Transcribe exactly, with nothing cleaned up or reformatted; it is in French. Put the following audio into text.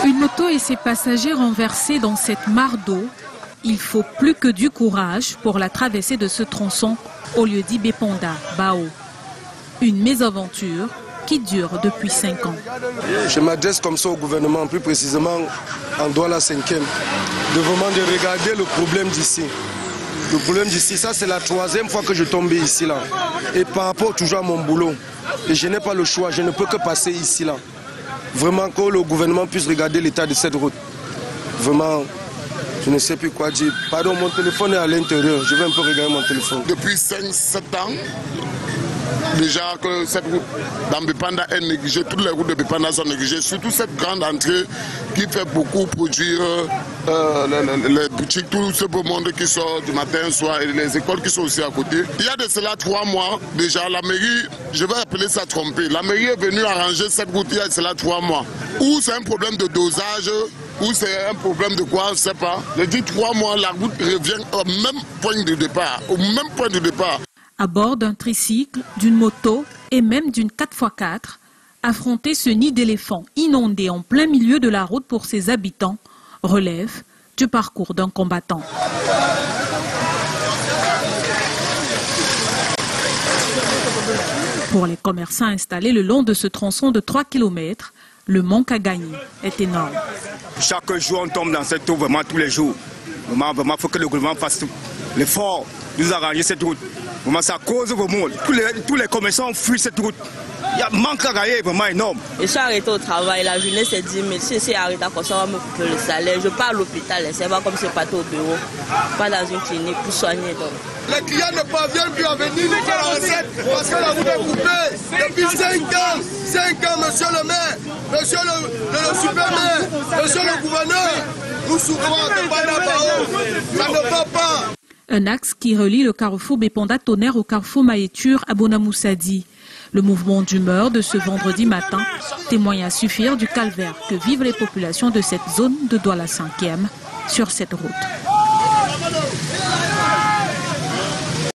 Une moto et ses passagers renversés dans cette mare d'eau. Il faut plus que du courage pour la traversée de ce tronçon au lieu-dit Beponda, Bao. Une mésaventure qui dure depuis cinq ans. Je m'adresse comme ça au gouvernement, plus précisément en Douala cinquième, de vraiment de regarder le problème d'ici. Le problème d'ici, ça c'est la troisième fois que je tombe ici là. Et par rapport toujours à mon boulot, et je n'ai pas le choix, je ne peux que passer ici là. Vraiment que le gouvernement puisse regarder l'état de cette route. Vraiment, je ne sais plus quoi dire. Pardon, mon téléphone est à l'intérieur, je vais un peu regarder mon téléphone. Depuis cinq sept ans, déjà que cette route dans Bepanda est négligée, toutes les routes de Bepanda sont négligées, surtout cette grande entrée qui fait beaucoup produire euh, les, les, les boutiques, tout ce beau monde qui sort du matin au soir et les écoles qui sont aussi à côté. Il y a de cela trois mois, déjà la mairie, je vais appeler ça tromper, la mairie est venue arranger cette route il y a de cela trois mois. Ou c'est un problème de dosage, ou c'est un problème de quoi, je ne sais pas. Je dis trois mois, la route revient au même point de départ, au même point de départ. À bord d'un tricycle, d'une moto et même d'une quatre par quatre, affronter ce nid d'éléphants inondé en plein milieu de la route pour ses habitants relève du parcours d'un combattant. Pour les commerçants installés le long de ce tronçon de trois kilomètres, le manque à gagner est énorme. Chaque jour, on tombe dans cette eau, vraiment tous les jours. Vraiment, vraiment, il faut que le gouvernement fasse l'effort de nous arranger cette route. Vraiment, ça cause vraiment. Tous les, tous les commerçants fuient cette route. Il y a un manque à gagner vraiment énorme. Je suis arrêté au travail, la journée c'est dix mille. Si c'est arrêté comme ça, on va me couper le salaire. Je pars à l'hôpital, c'est pas comme si je partais au bureau, pas dans une clinique pour soigner. Donc. Les clients ne parviennent plus à venir nous faire la recette parce que la route est coupée. Depuis cinq ans, cinq ans, monsieur le maire, monsieur le, le, le super-maire, monsieur le gouverneur, nous souffrons de Banabao. Ça ne va pas. Un axe qui relie le carrefour Beponda-Tonnerre au carrefour Mahéture à Bonamoussadi. Le mouvement d'humeur de ce vendredi matin témoigne à suffire du calvaire que vivent les populations de cette zone de Douala cinquième sur cette route.